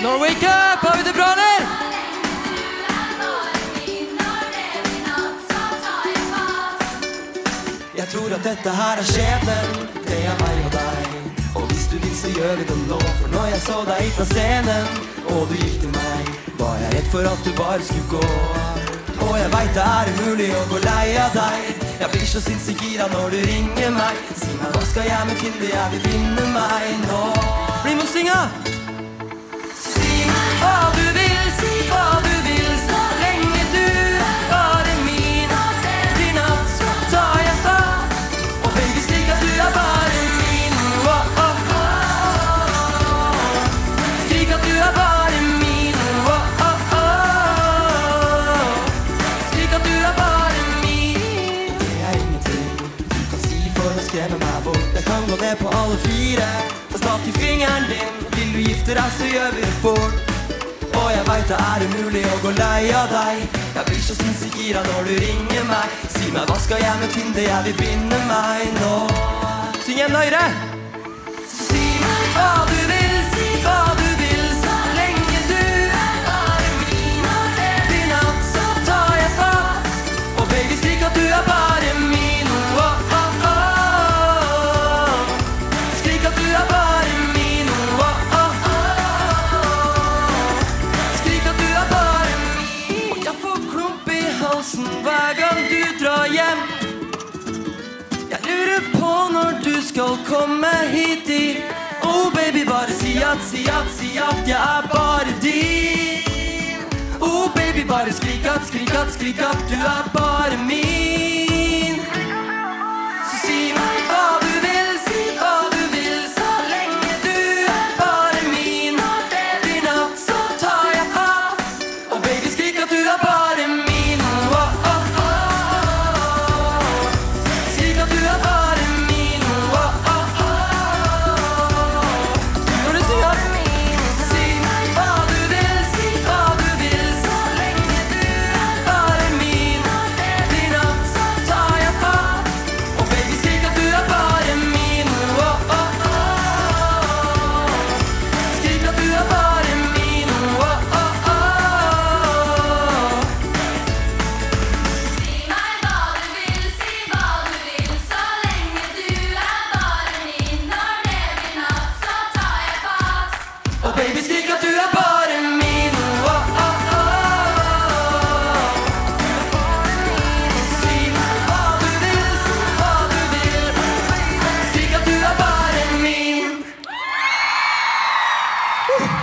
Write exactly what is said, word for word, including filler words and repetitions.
Nå wake up! Har vi det bra, eller? Jeg tror at dette her er skjebnen, det er meg og deg. Og hvis du vil så gjør vi det nå, for når jeg så deg fra scenen og du gikk til meg, var jeg redd for at du bare skulle gå. Og jeg vet det er umulig å gå lei av deg. Jeg blir så sinnssykt gira når du ringer meg. Si meg hva skal jeg med til det jeg vil vinne meg nå. Bli med å synge! Si meg hva du vil, si hva du vil, så lenge du er bare min. Blir natt, så tar jeg fatt, og baby skrik at du er bare min. Oh, oh, oh. Skrik at du er bare min. Oh, oh, oh. Skrik at du er bare min. Og det er ingenting du kan si for å skremme meg bort. Jeg kan gå ned på alle fire, ta smak i fingeren din. Vil du gifte deg, så gjør vi det fort. Og jeg vet det er umulig å gå lei av deg. Jeg blir så sinnssykt gira når du ringer meg. Si meg hva skal jeg med til det jeg vil binde meg nå. Syng igjen høyre! Si meg hva du vil, si hva du vil, så lenge du er bare min. Når det blir natt, så tar jeg fatt, og baby skrik at du er bare min. Oh, oh, oh. Skrik at du er bare min. Oh, oh, oh. Skrik at du er bare min. Og jeg får klump i halsen hver gang du drar hjem. Jeg lurer på når du skal komme hit i. Oh baby, bare si at, si at, si at jeg er bare din. Oh baby, bare skrik at, skrik at, skrik at du er bare min. Så si meg hva du vil, si hva du vil, så lenge du er bare min. Når det blir natt, så tar jeg fatt, og baby skrik at du er bare min. Oh, oh, oh. Skrik at du er bare min. Oh, oh, oh. Når du synger! Si meg hva du vil, si hva du vil, så lenge du er bare min. Når det blir natt, så tar jeg fatt, og baby skrik at du er bare min. Oh, oh, oh. Skrik at du er bare min. Oh, oh, oh. Si meg hva du vil, si hva du vil, så lenge du er bare min. Når det blir natt, så tar jeg fatt. Og baby skrik at du er bare min. Oh, oh, oh. Si meg hva du vil, si hva du vil, skrik at du er bare min.